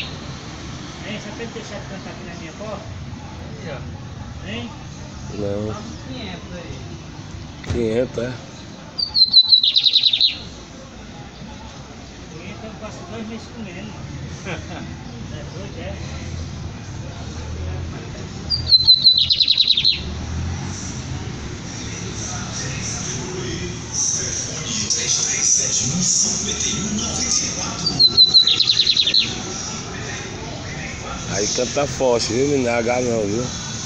Hein, você tem que deixar de cantar aqui na minha porta? Aí, ó. Hein? Não. Tá uns 500 aí. 500, é? 500 eu passo 2 meses comendo. É doido, é? Aí canta forte, viu? Não é H não, viu?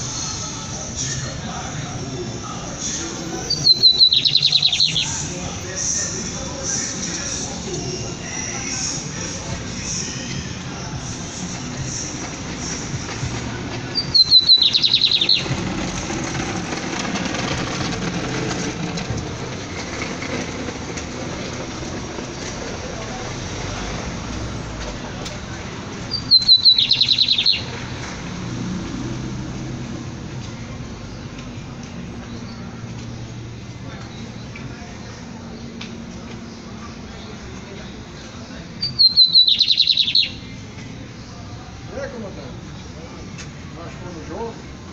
É, comandante? Machucou no jogo?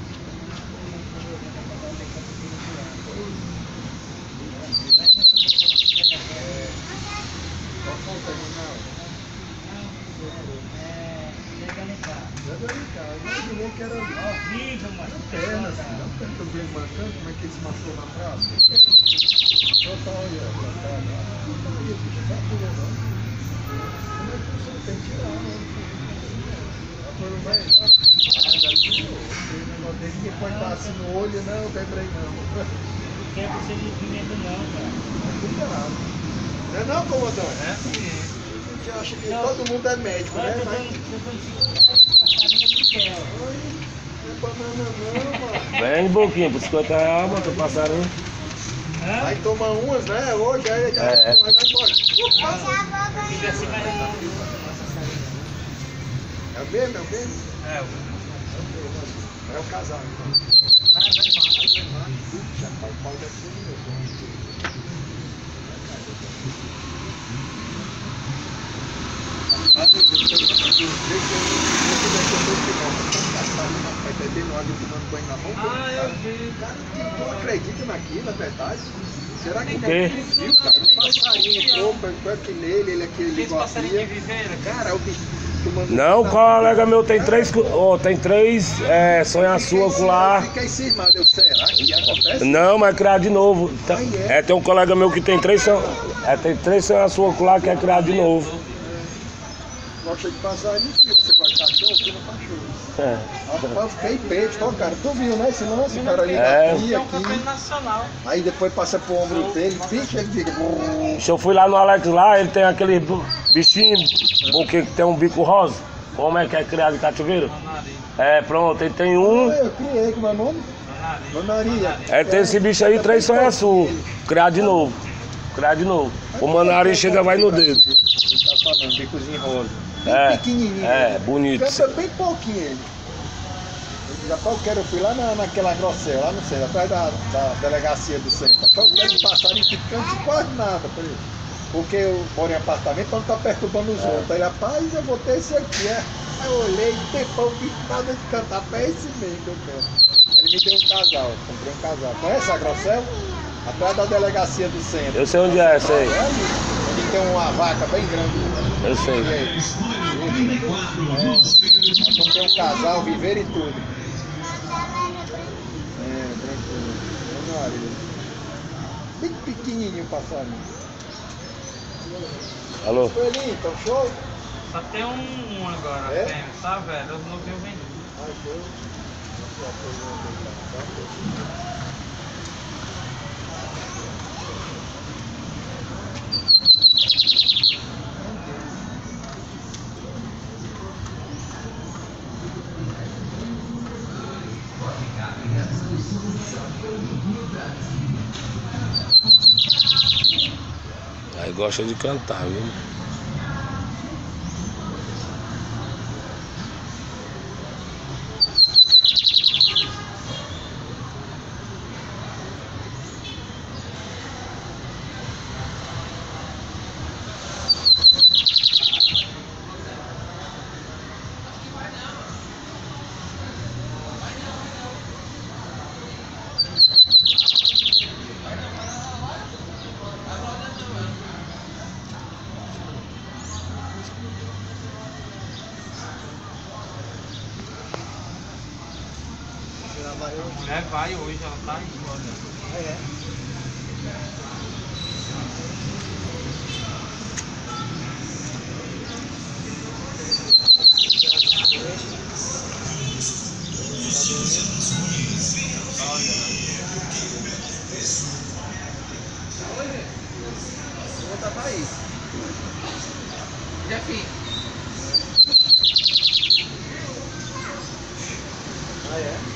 Qual foi o terminal? É delicado. Imaginei que era Horrível, mano. pernas, não tanto bem marcando, como é que ele se machucou na praça? Só tá olhando pra cá, não ia puxar a pula, não. Como é que você tem que tirar, né? Agora vai lá. Ah, já tirou. Aquele negócio dele que pode estar assim no olho, não, quebrei não. Não quer você de pimenta não, cara. Cuidado. Não é não, comandante? É sim. A gente acha que todo mundo é médico, Olha, né? tô Mas dando 5 passarinhos de quer. oi, não é banana não, mano. Vende pouquinho, por 50 reais, mano, tô passarinho. Hã? Aí toma umas, né? Hoje, aí já É. vai embora. Se tivesse mais não. É o mesmo, é o mesmo? É, É o casal, então. Já tá o pau daqui, meu Deus. Vai bebendo água e tomando banho na mão. Ah, eu vi. Cara, tu não acredita naquilo, é verdade? Será que O não quê? viu, cara? Um passarinho entrou, foi aqui nele, ele aqui Aqueles ligou a passarinhos de pia. viveira. Cara, o bicho tomando... Não, o colega meu tem três, tem três sonha sua com lá. Fiquei cismado, eu, será que acontece? Não, mas criar de novo. Tem um colega meu que tem tem três sonha sua com lá que é criar de novo. Gosta de passarinho, filho. Você gosta de cachorro, filho, cachorro. É. Rapaz, eu fiquei besta, ó, cara. Tu viu, né? Esse lance, o cara ali É. na pia É um campeão aqui. nacional. Aí depois passa pro ombro dele, picha, ele fica... Se eu fui lá no Alex lá, ele tem aquele bichinho que tem um bico rosa. Como é que é criado em cativeiro? Manaria. É, pronto, ele tem um. Eu criei, como é o nome? Manaria. Tem esse bicho aí, três sonha sua. Criar de novo. Criar de novo. O manari chega vai no dedo. Ele tá falando, bicozinho rosa. Bem É, pequenininho. é, bonito. Canta bem pouquinho ele. Rapaz, eu fui lá naquela Grossel, lá no centro, atrás da delegacia do centro. Rapaz, eu quero um passarinho que cante quase nada pra ele. Porque eu moro em apartamento pra não estar perturbando os outros. Aí, rapaz, eu vou ter esse aqui, é. Aí eu olhei, tempão, vi nada de cantar, é esse mesmo que eu quero. Aí ele me deu um casal, comprei um casal. Conhece a Grossel? Atrás da delegacia do centro. Eu sei onde é, sei. É ali, onde tem uma vaca bem grande. Eu sei. Aí comprei um casal, viveiro e tudo. É, tranquilo. Vamos lá, bem pequenininho o passarinho. Alô? Coelhinho, então show? Só tem um agora, É? fêmea, tá, velho? Eu não vi o vendido. Ah, show. Aí gosta de cantar, viu? Ela vai A hoje. mulher vai hoje, ela tá aí, olha. É. Vou botar pra aí. Jefinho. Ah, é?